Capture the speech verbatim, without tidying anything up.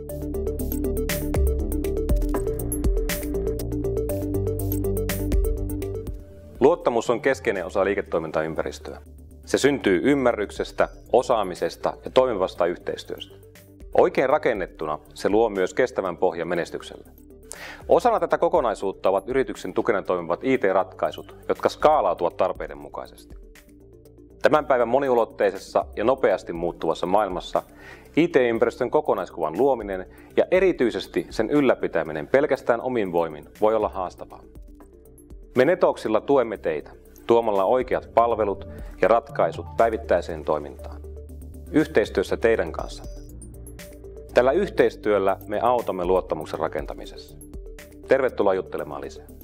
Luottamus on keskeinen osa liiketoimintaympäristöä. Se syntyy ymmärryksestä, osaamisesta ja toimivasta yhteistyöstä. Oikein rakennettuna se luo myös kestävän pohjan menestykselle. Osana tätä kokonaisuutta ovat yrityksen tukena toimivat I T-ratkaisut, jotka skaalautuvat tarpeiden mukaisesti. Tämän päivän moniulotteisessa ja nopeasti muuttuvassa maailmassa I T-ympäristön kokonaiskuvan luominen ja erityisesti sen ylläpitäminen pelkästään omin voimin voi olla haastavaa. Me Netoxilla tuemme teitä tuomalla oikeat palvelut ja ratkaisut päivittäiseen toimintaan. Yhteistyössä teidän kanssanne. Tällä yhteistyöllä me autamme luottamuksen rakentamisessa. Tervetuloa juttelemaan lisää.